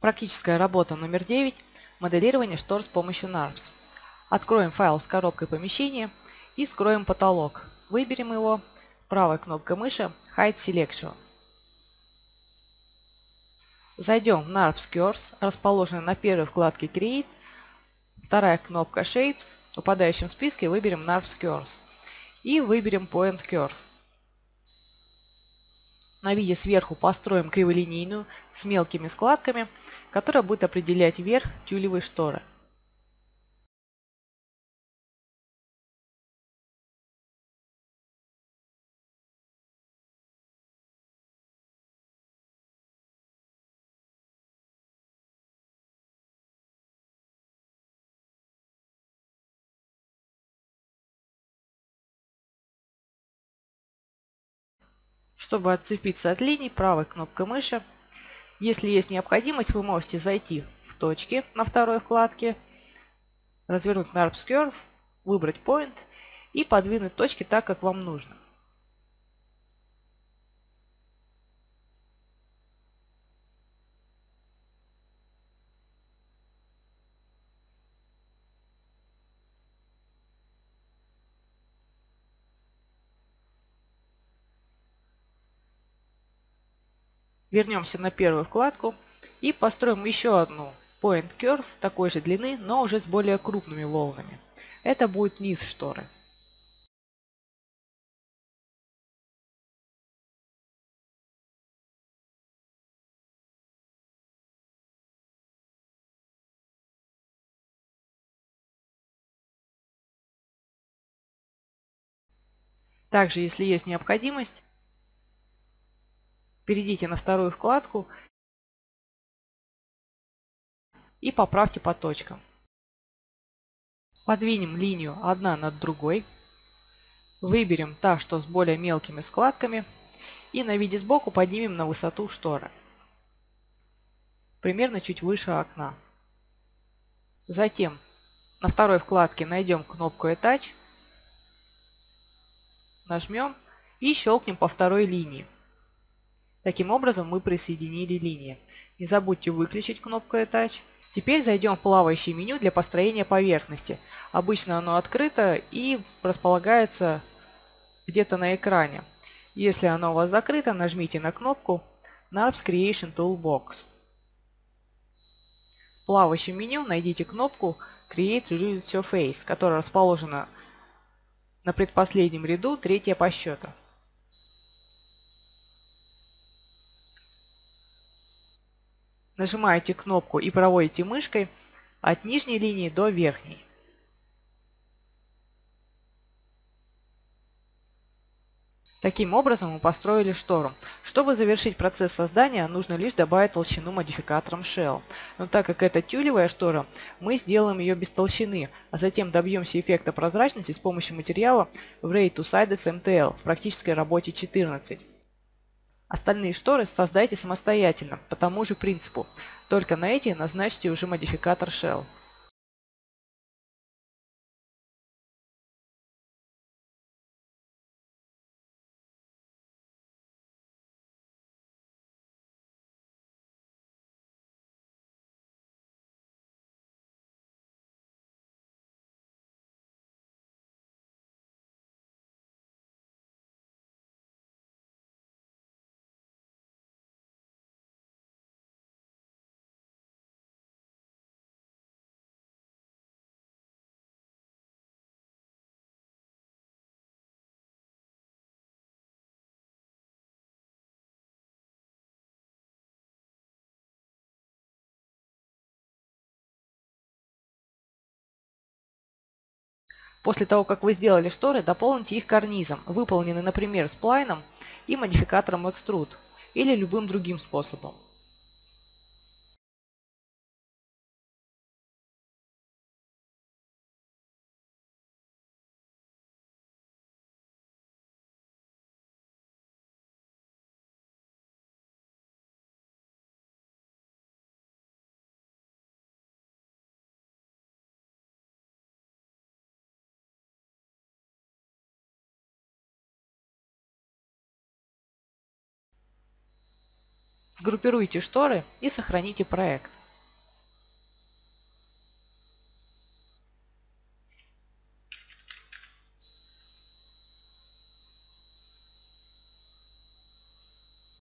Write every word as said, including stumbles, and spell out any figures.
Практическая работа номер девять. Моделирование штор с помощью нарпс. Откроем файл с коробкой помещения и скроем потолок. Выберем его правой кнопкой мыши Hide Selection. Зайдем в нарпс Curves, расположенный на первой вкладке Create. Вторая кнопка Shapes. В выпадающем списке выберем нарпс Curves и выберем Point Curve. На виде сверху построим криволинейную с мелкими складками, которая будет определять верх тюлевой шторы. Чтобы отцепиться от линий, правой кнопкой мыши. Если есть необходимость, вы можете зайти в точки на второй вкладке, развернуть нарпс Curve, выбрать Point и подвинуть точки так, как вам нужно. Вернемся на первую вкладку и построим еще одну Point Curve такой же длины, но уже с более крупными волнами. Это будет низ шторы. Также, если есть необходимость, перейдите на вторую вкладку и поправьте по точкам. Подвинем линию одна над другой. Выберем та, что с более мелкими складками. И на виде сбоку поднимем на высоту шторы. Примерно чуть выше окна. Затем на второй вкладке найдем кнопку Attach. Нажмем и щелкнем по второй линии. Таким образом мы присоединили линии. Не забудьте выключить кнопку Attach. Теперь зайдем в плавающее меню для построения поверхности. Обычно оно открыто и располагается где-то на экране. Если оно у вас закрыто, нажмите на кнопку нарпс Creation Toolbox. В плавающем меню найдите кнопку Create Reduced Surface, которая расположена на предпоследнем ряду, третья по счету. Нажимаете кнопку и проводите мышкой от нижней линии до верхней. Таким образом мы построили штору. Чтобы завершить процесс создания, нужно лишь добавить толщину модификатором Shell. Но так как это тюлевая штора, мы сделаем ее без толщины, а затем добьемся эффекта прозрачности с помощью материала Wray two Sides эм тэ эл в практической работе четырнадцать. Остальные шторы создайте самостоятельно, по тому же принципу. Только на эти назначьте уже модификатор Shell. После того, как вы сделали шторы, дополните их карнизом, выполненный, например, сплайном и модификатором Extrude или любым другим способом. Сгруппируйте шторы и сохраните проект.